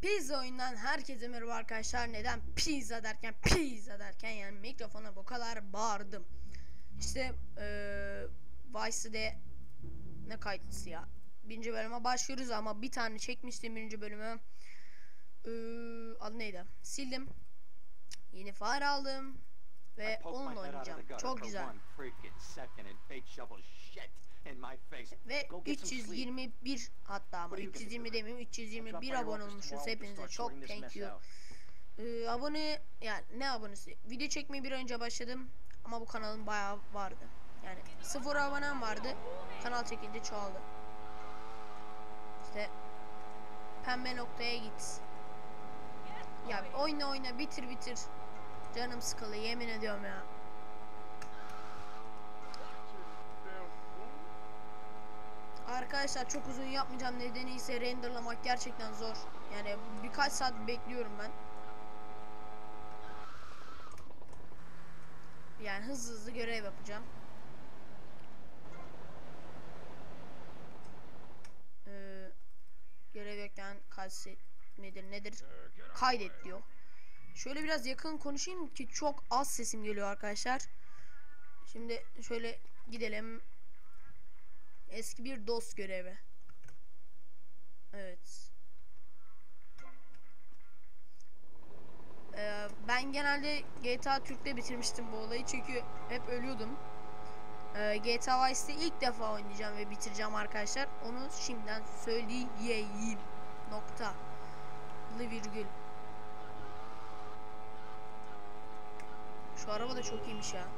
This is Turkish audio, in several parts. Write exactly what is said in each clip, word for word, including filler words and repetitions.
Pizza oyundan herkese merhaba arkadaşlar. Neden pizza derken pizza derken yani mikrofona bu kadar bağırdım. İşte ee, Vice'de ne kayıtlısı ya. Birinci bölüme başlıyoruz ama bir tane çekmiştim birinci bölümü. Ee, adı neydi? Sildim. Yeni fare aldım ve onunla oynayacağım. Çok güzel. Ve üç yüz yirmi bir hatta ama üç yüz yirmi demeyeyim üç yüz yirmi bir abone olmuşuz. Hepinize çok thank you. Ee, abone yani ne abonesi? Video çekmeye bir önce başladım ama bu kanalın bayağı vardı. Yani sıfır abonem vardı. Kanal çekince çoğaldı. İşte pembe noktaya git. Ya oyna oyna bitir bitir. Canım sıkılı yemin ediyorum ya. Arkadaşlar çok uzun yapmayacağım, nedeni ise renderlamak gerçekten zor. Yani birkaç saat bekliyorum ben. Yani hızlı hızlı görev yapacağım. Ee, görev yokken kaydet nedir nedir kaydet diyor. Şöyle biraz yakın konuşayım ki çok az sesim geliyor arkadaşlar. Şimdi şöyle gidelim. Eski bir dost görevi. Evet. Ee, ben genelde G T A Türk'te bitirmiştim bu olayı çünkü hep ölüyordum. Ee, G T A Vice'de ilk defa oynayacağım ve bitireceğim arkadaşlar. Onu şimdiden söyleyeyim. Nokta. Virgül. Şu araba da çok iyiymiş ya.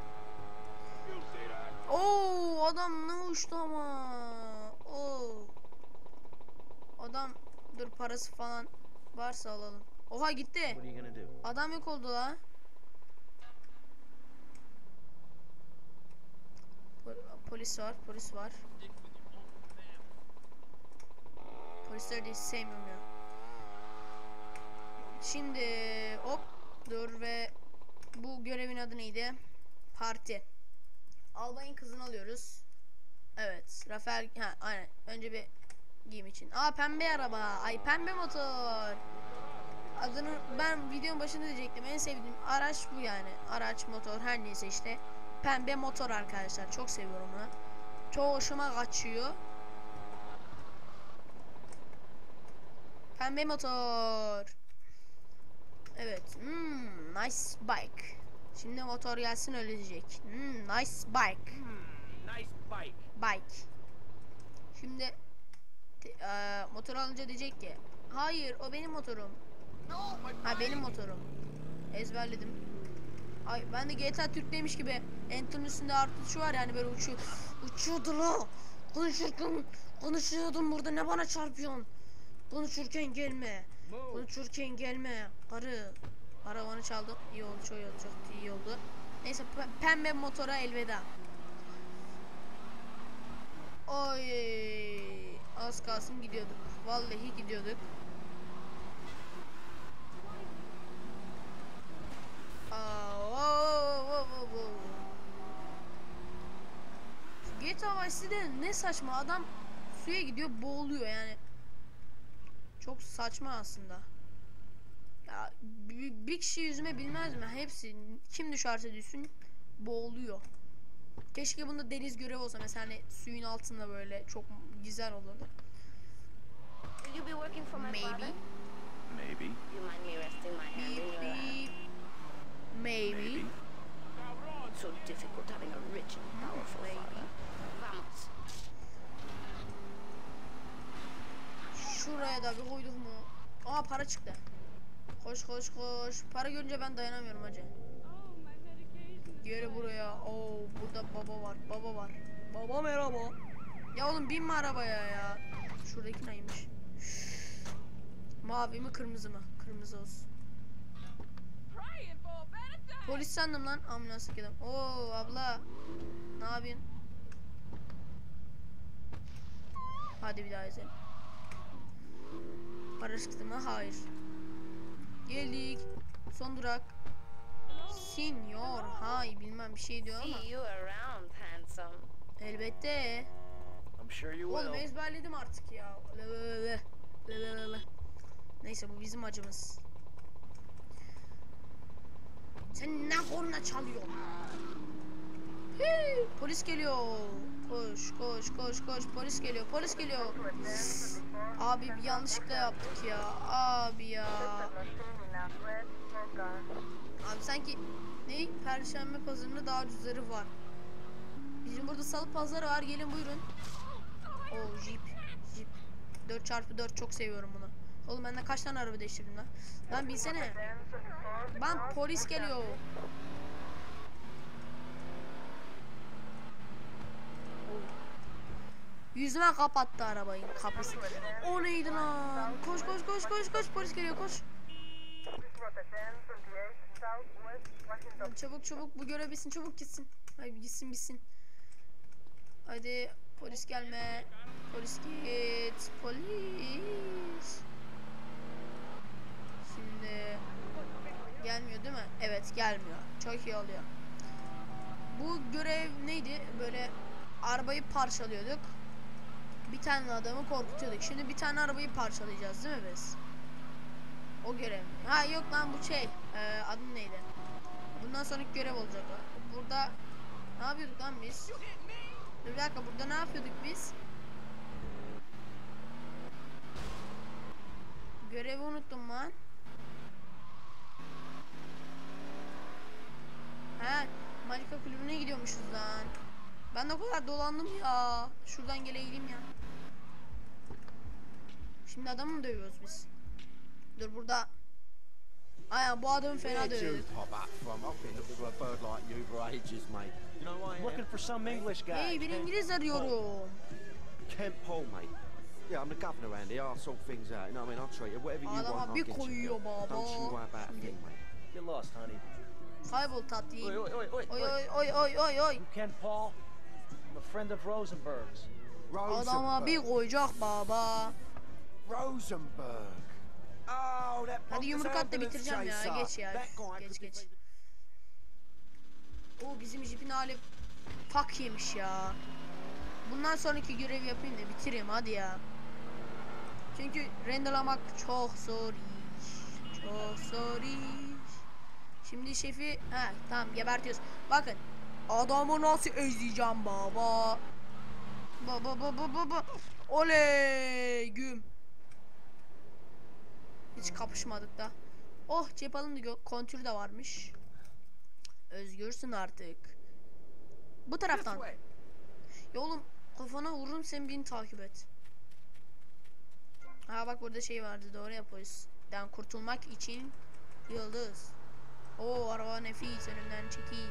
Oo, adam ne uçtu ama. Oo. Adam dur, parası falan varsa alalım. Oha gitti. Adam yok oldu la. Polis var, polis var. Polisleri de hiç sevmiyorum ya. Şimdi hop dur ve bu görevin adı neydi? Parti. Albayın kızını alıyoruz. Evet, Rafael ha aynen. Önce bir giyim için. Aa, pembe araba. Ay, pembe motor. Adını ben videonun başında diyecektim. En sevdiğim araç bu yani. Araç, motor her neyse işte. Pembe motor arkadaşlar. Çok seviyorum onu. Çok hoşuma kaçıyor. Pembe motor. Evet. Hmm, nice bike. Şimdi motor gelsin öyle diyecek. Hmm, nice bike. Hmm, nice bike. Bike. Şimdi e, motor alınca diyecek ki hayır o benim motorum. Ha, benim motorum. Ezberledim. Ay, ben de G T A Türk'teymiş gibi Enter'ın üstünde artı şu var yani, böyle uçuyor. Uçuyordu la. Konuşurken konuşuyordum burada, ne bana çarpıyorsun? Konuşurken gelme. Konuşurken gelme. Karı. Arabanı çaldım. İyi oldu, çok iyi oldu, çok iyi oldu. Neyse, pembe motora elveda. Oy, az kalsın gidiyorduk. Vallahi gidiyorduk. Aa, oh, oh, oh, oh. G T A Vice'de ne saçma, adam suya gidiyor boğuluyor yani. Çok saçma aslında. Ya bir, bir kişi yüzme bilmez mi? Hepsi kim düşerse düşsün boğuluyor. Keşke bunda deniz görevi olsa mesela, hani suyun altında, böyle çok güzel olurdu. Will you be working for my Maybe. father? Maybe. You mind me resting my hand in your Maybe. lap? Maybe. Maybe. So difficult having a rich and powerful Maybe. father. Vamos. Şuraya da bir koyduk mu? Aa, para çıktı. Koş koş koş. Para görünce ben dayanamıyorum hacı. Gel buraya. Oo, burada baba var. Baba var. Baba merhaba. Ya oğlum, binme arabaya ya. Şuradaki neymiş? Mavi mi kırmızı mı? Kırmızı olsun. Polis sandım lan. Ambulans gidelim. Oo abla. Ne yapıyorsun? Hadi bir daha izleyelim. Para çıktı mı? Hayır. Geldik. Son durak. Senior. Hay bilmem bir şey diyor ama. See you around, handsome. Elbette. I'm sure you will. Oğlum ezberledim artık ya. Neyse. Neyse bu bizim acımız. Sen ne korna çalıyorsun? Hii, polis geliyor. Koş koş koş koş polis geliyor polis geliyor. Abi bir yanlışlıkla yaptık ya. Abi ya. Abi sanki ne? Perşembe pazarında daha ucuzları var. Bizim burada salı pazarı var. Gelin buyurun. Oo Jeep. Jeep. dört çarpı dört çok seviyorum bunu. Oğlum benden kaç tane araba değiştirdim lan? Lan bilsene. Ben polis geliyor. Yüzüme kapattı arabayı kapısı. O neydi lan? Koş koş koş koş koş polis geliyor koş. Çabuk çabuk bu görev bitsin çabuk gitsin. Hayır gitsin bitsin. Hadi polis gelme. Polis git. Polis. Şimdi gelmiyor değil mi? Evet gelmiyor. Çok iyi oluyor. Bu görev neydi? Böyle arabayı parçalıyorduk. Bir tane adamı korkutuyorduk. Şimdi bir tane arabayı parçalayacağız değil mi biz? O görev. Ha yok lan bu şey. Ee, adı neydi? Bundan sonraki görev olacak o. Burada ne yapıyorduk lan biz? Bir dakika burada ne yapıyorduk biz? Görevi unuttum lan. He, Malika kulübüne gidiyormuşuz lan. Ben de o kadar dolandım ya. Şuradan geleyim ya. Şimdi adamı mı dövüyoruz biz? Dur burada. Aya bu adamı fena dövüyoruz. Looking for some English guy. Hey bir İngiliz arıyorum. Kent Paul, mate. Yeah, I'm the governor around here. I'll sort things out. You know what I mean? I'll treat you whatever you Adama want. I'll bir get you. koyuyor baba. Don't you worry about a Şimdi. thing, mate. Get lost, honey. Kaybol tatlıyım. Oi, oi, oi, oi, Oy oi. oy oy oy oy oy. You Kent Paul? I'm a friend of Rosenberg's. Adama bir koyacak baba. Rosenberg. Oh, that Hadi yumruk at da ambulance bitireceğim ya. chaser. Geç ya. That guy Geç could be- geç. O bizim jipin hali fuck yemiş ya. Bundan sonraki görevi yapayım da bitireyim hadi ya. Çünkü renderlamak çok zor iş. Çok zor iş. Şimdi şefi ha tamam gebertiyoruz. Bakın adamı nasıl ezeceğim baba. Baba baba baba. Oley güm. Hiç kapışmadık da. Oh cep alındı, kontür de varmış. Özgürsün artık. Bu taraftan. Ya oğlum kafana vururum sen beni takip et. Ha bak burada şey vardı doğru yapıyoruz. Den kurtulmak için yıldız. Oo araba nefis önümden çekil.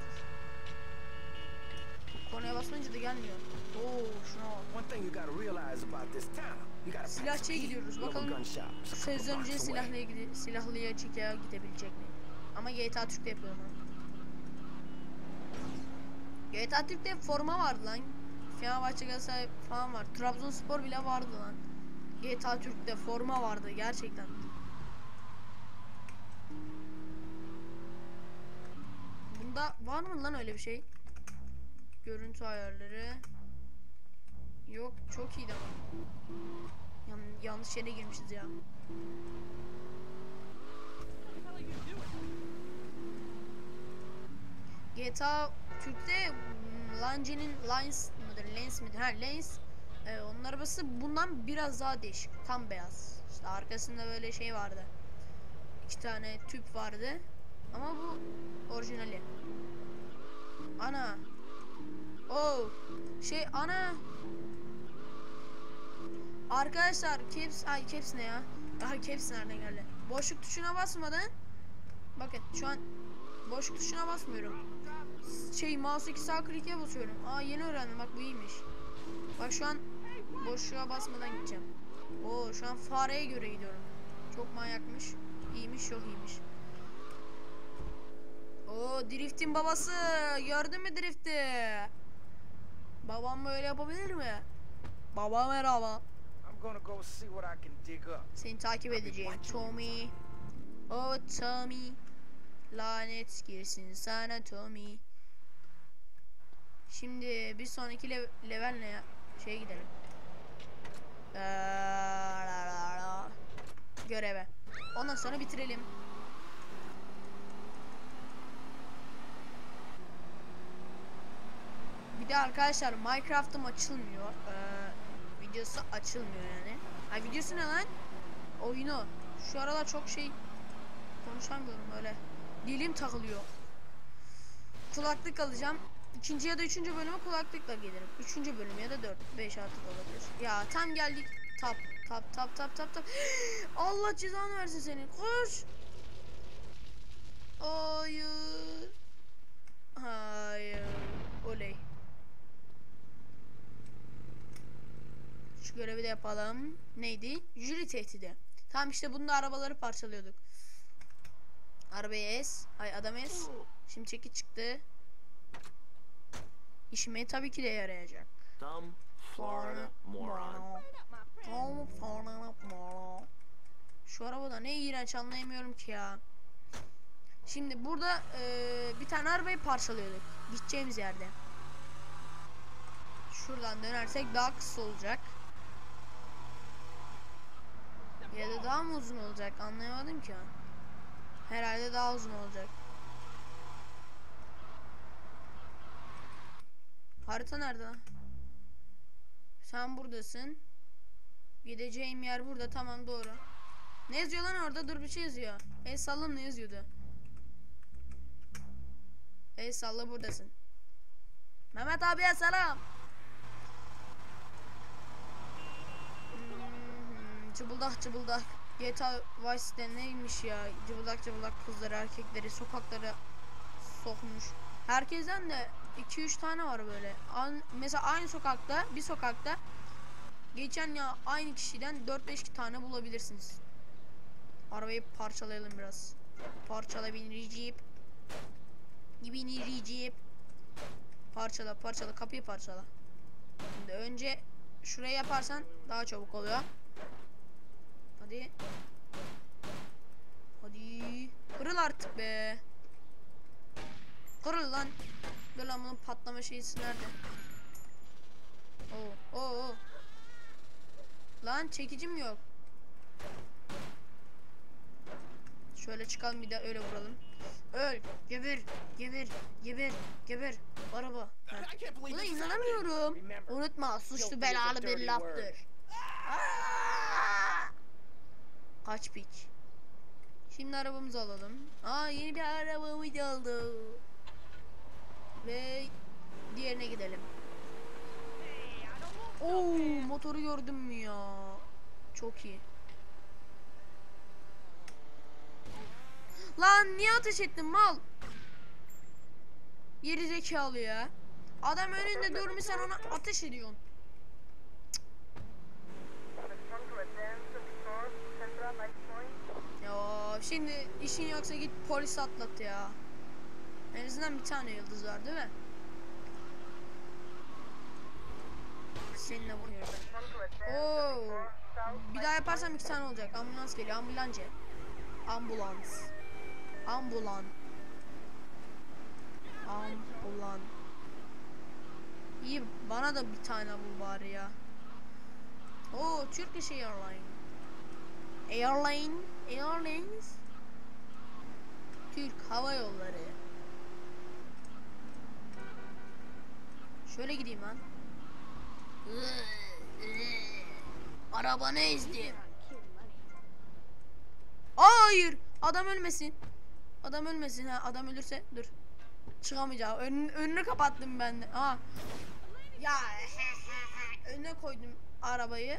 Konuya basmayınca da gelmiyor. Oo şuna bak. One thing you gotta realize about this town, you gotta Silahçıya gidiyoruz bakalım. Şu sezoncu silahlıya, gide silahlıya çekiye gidebilecek mi? Ama G T A Türk'te yapıyorum onu. G T A Türk'te forma vardı lan. Fenerbahçe Galatasaray falan var. Trabzonspor bile vardı lan. G T A Türk'te forma vardı gerçekten. Bunda var mı lan öyle bir şey? Görüntü ayarları. Yok çok iyiydi ama. Yan yanlış yere girmişiz ya. G T A Türk'te Lance'nin Lens mıdır? Lens midir? Ha Lens. Ee, onun arabası bundan biraz daha değişik. Tam beyaz. İşte arkasında böyle şey vardı. İki tane tüp vardı. Ama bu orijinali. Ana. Oh. Şey ana. Arkadaşlar caps ay caps ne ya? Daha caps nereden geldi? Boşluk tuşuna basmadan bakın şu an boşluk tuşuna basmıyorum. Şey mouse'daki sağ klik'e basıyorum. Aa yeni öğrendim bak bu iyiymiş. Bak şu an boşluğa basmadan gideceğim. Oo şu an fareye göre gidiyorum. Çok manyakmış. İyiymiş çok iyiymiş. Oo driftin babası. Gördün mü drifti? Babam böyle yapabilir mi? Baba merhaba. I'm gonna go see what I can dig up. Seni takip edeceğim Tommy. Oh Tommy. Lanet girsin sana Tommy. Şimdi bir sonraki lev level ne ya? Şeye gidelim. Göreve. Ondan sonra bitirelim. Bir de arkadaşlar Minecraft'ım açılmıyor. Ee, videosu açılmıyor yani. Ha videosu ne lan? Oyunu. Şu aralar çok şey konuşamıyorum öyle. Dilim takılıyor. Kulaklık alacağım. İkinci ya da üçüncü bölüme kulaklıkla gelirim. Üçüncü bölüm ya da dört, beş artık olabilir. Ya tam geldik. Tap, tap, tap, tap, tap, tap. Allah cezanı versin seni. Koş. Hayır. Hayır. Oley. Şu görevi de yapalım. Neydi? Jüri tehdidi. Tamam işte bunda arabaları parçalıyorduk. Arabayı ez. Ay adam ez. Şimdi çeki çıktı. İşime tabii ki de yarayacak. Dumb Florida moron. Şu arabada ne iğrenç anlayamıyorum ki ya. Şimdi burada e, bir tane arabayı parçalıyorduk. Gideceğimiz yerde. Şuradan dönersek daha kısa olacak. Ya da daha mı uzun olacak anlayamadım ki. Herhalde daha uzun olacak. Harita nerede? Sen buradasın. Gideceğim yer burada. Tamam doğru. Ne yazıyor lan orada? Dur bir şey yazıyor. El salla ne yazıyordu? El salla buradasın. Mehmet abiye selam. Hmm, cıbıldak cıbıldak. G T A Vice'de neymiş ya? Cıbıldak cıbıldak kızları erkekleri sokaklara sokmuş. Herkesten de iki üç tane var böyle. An mesela aynı sokakta, bir sokakta geçen ya aynı kişiden dört beş tane bulabilirsiniz. Arabayı parçalayalım biraz. Parçala beni Recep. Beni Recep. Parçala, parçala, kapıyı parçala. Şimdi önce şurayı yaparsan daha çabuk oluyor. Hadi. Hadi. Kırıl artık be. Kırıl lan. Dur lan bunun patlama şeysi nerede? Oo, oo, oo. Lan çekicim yok. Şöyle çıkalım bir de öyle vuralım. Öl, geber, geber, geber, geber. Araba. Buna inanamıyorum. Unutma, suçlu belalı bir laftır. Kaç piç. Şimdi arabamızı alalım. Aa yeni bir arabamız oldu. Ve diğerine gidelim. Oo motoru gördün mü ya? Çok iyi. Lan niye ateş ettin mal? Geri zekalı ya. Adam önünde durmuş sen ona ateş ediyorsun. Ya şimdi işin yoksa git polis atlat ya. En azından bir tane yıldız var değil mi? Seninle vuruyorum. Oo. Bir daha yaparsam iki tane olacak. Ambulans geliyor. Ambulancı. Ambulans. Ambulan. Ambulan. İyi bana da bir tane bul bari ya. Oo Turkish Airlines. Airline. Airlines. Türk Hava Yolları. Şöyle gideyim lan. Araba ne izdi? Hayır. Adam ölmesin. Adam ölmesin ha. Adam ölürse dur. Çıkamayacağım. Ön, önünü kapattım ben de. Aa. Ya önüne koydum arabayı.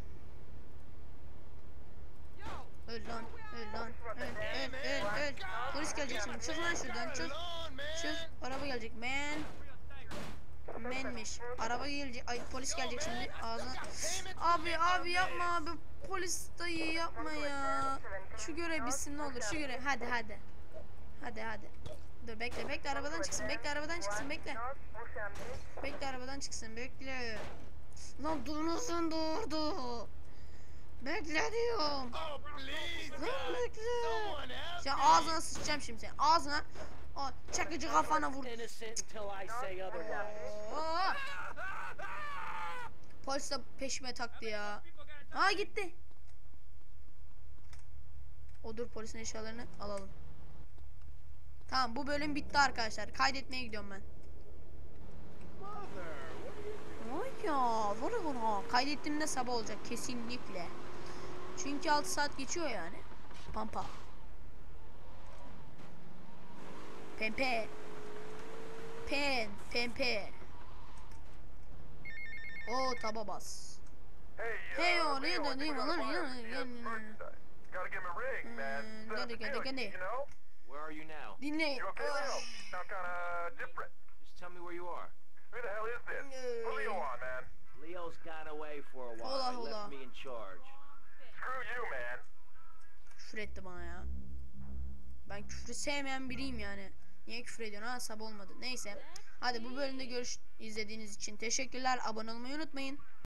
Öl lan. Öl lan. Öl öl öl öl. Polis gelecek şimdi. Çık lan şuradan. Çık. Çık. Araba gelecek. Man. Manmiş. Araba gelecek. Ay polis gelecek şimdi. Ağzına. Abi abi yapma abi. Polis dayı yapma ya. Şu görev bitsin ne olur. Şu görev. Hadi hadi. Hadi hadi. Dur bekle bekle arabadan çıksın. Bekle arabadan çıksın. Bekle. Bekle arabadan çıksın. Bekle. Lan durmasın durdu. Bekle diyorum. Lan bekle. Ya ağzına sıçacağım şimdi seni. Ağzına. O çakıcı kafana vur. Oo. Polis de peşime taktı ya. Aa gitti. O Odur polisin eşyalarını alalım. Tamam, bu bölüm bitti arkadaşlar. Kaydetmeye gidiyorum ben. Ay ya, vura vura. Kaydettiğimde sabah olacak kesinlikle. Çünkü altı saat geçiyor yani. Pampa. Pempe. Pen, pempe. O taba bas. Hey, Hey uh, o ne Leo, de I değil think mi I'm lan? on Ya- fire. ya- Yeah, ya- birthday. Gotta give him a ring, man. Hmm, Set up gede- the gede- deal, gede. you know? Where are you now? Dinleyin. You okay, Leo? Sound kinda different. Just tell me where you are. Who the hell is this? Put Leo on, man. Leo's gone away for a while. Hola, He hola. left me in charge. Screw you, man. Küfür etti bana ya. Ben küfrü sevmeyen biriyim yani. Niye küfür ediyorsun ha? Sabah olmadı. Neyse. Hadi bu bölümde görüş izlediğiniz için teşekkürler. Abone olmayı unutmayın.